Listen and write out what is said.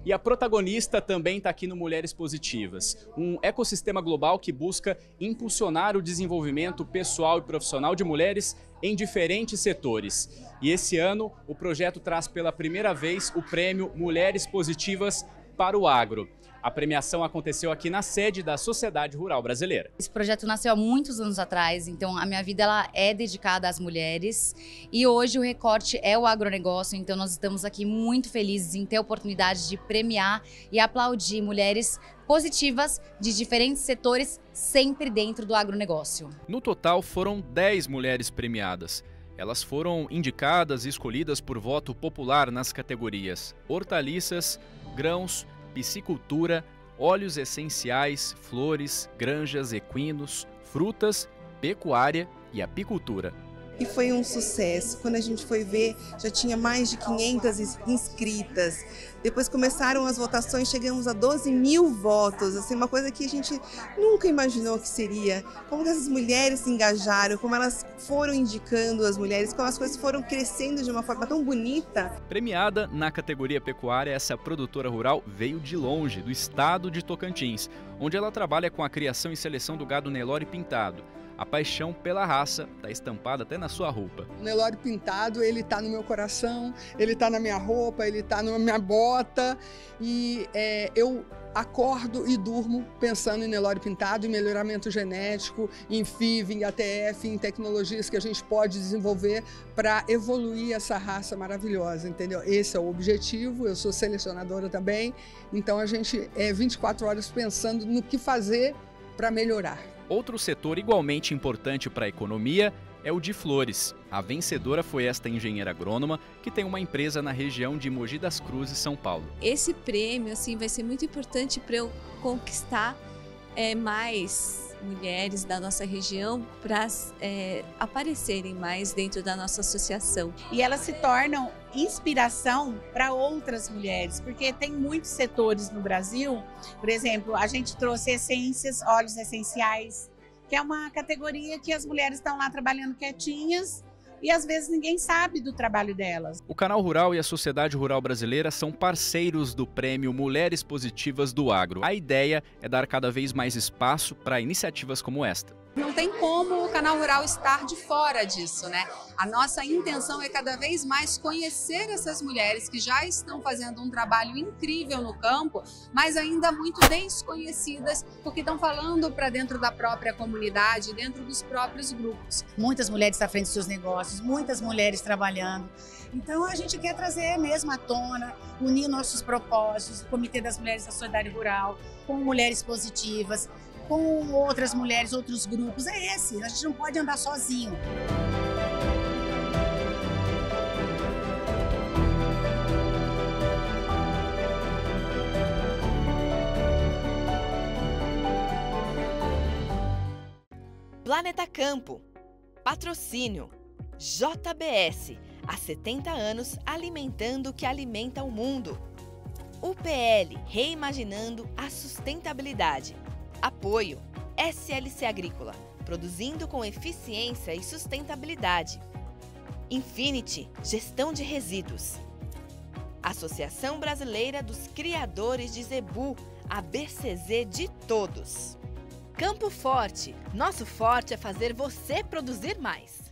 E a protagonista também está aqui no Mulheres Positivas, um ecossistema global que busca impulsionar o desenvolvimento pessoal e profissional de mulheres em diferentes setores. E esse ano o projeto traz pela primeira vez o prêmio Mulheres Positivas para o Agro. A premiação aconteceu aqui na sede da Sociedade Rural Brasileira. Esse projeto nasceu há muitos anos atrás, então a minha vida ela é dedicada às mulheres e hoje o recorte é o agronegócio, então nós estamos aqui muito felizes em ter a oportunidade de premiar e aplaudir mulheres positivas de diferentes setores, sempre dentro do agronegócio. No total foram 10 mulheres premiadas. Elas foram indicadas e escolhidas por voto popular nas categorias hortaliças, grãos, piscicultura, óleos essenciais, flores, granjas, equinos, frutas, pecuária e apicultura. E foi um sucesso. Quando a gente foi ver, já tinha mais de 500 inscritas. Depois começaram as votações, chegamos a 12 mil votos. Assim, uma coisa que a gente nunca imaginou que seria. Como essas mulheres se engajaram, como elas foram indicando as mulheres, como as coisas foram crescendo de uma forma tão bonita. Premiada na categoria pecuária, essa produtora rural veio de longe, do estado de Tocantins, onde ela trabalha com a criação e seleção do gado Nelore pintado. A paixão pela raça está estampada até na sua roupa. O Nelore pintado, ele está no meu coração, ele está na minha roupa, ele está na minha bota. E eu acordo e durmo pensando em Nelore pintado, em melhoramento genético, em FIV, em ATF, em tecnologias que a gente pode desenvolver para evoluir essa raça maravilhosa, entendeu? Esse é o objetivo, eu sou selecionadora também, então a gente 24 horas pensando no que fazer para melhorar. Outro setor igualmente importante para a economia é o de flores. A vencedora foi esta engenheira agrônoma que tem uma empresa na região de Mogi das Cruzes, São Paulo. Esse prêmio vai ser muito importante para eu conquistar mais mulheres da nossa região para aparecerem mais dentro da nossa associação. E elas se tornam inspiração para outras mulheres, porque tem muitos setores no Brasil. Por exemplo, a gente trouxe essências, óleos essenciais, que é uma categoria que as mulheres estão lá trabalhando quietinhas e às vezes ninguém sabe do trabalho delas. O Canal Rural e a Sociedade Rural Brasileira são parceiros do prêmio Mulheres Positivas do Agro. A ideia é dar cada vez mais espaço para iniciativas como esta. Não tem como o Canal Rural estar de fora disso, né? A nossa intenção é cada vez mais conhecer essas mulheres que já estão fazendo um trabalho incrível no campo, mas ainda muito desconhecidas, porque estão falando para dentro da própria comunidade, dentro dos próprios grupos. Muitas mulheres à frente dos seus negócios, muitas mulheres trabalhando. Então a gente quer trazer mesmo à tona, unir nossos propósitos, o Comitê das Mulheres da Sociedade Rural, com mulheres positivas, com outras mulheres, outros grupos. É esse, a gente não pode andar sozinho. Planeta Campo. Patrocínio. JBS. Há 70 anos alimentando o que alimenta o mundo. UPL, reimaginando a sustentabilidade. Apoio. SLC Agrícola, produzindo com eficiência e sustentabilidade. Infinity, gestão de resíduos. Associação Brasileira dos Criadores de Zebu, a BCZ de todos. Campo Forte, nosso forte é fazer você produzir mais.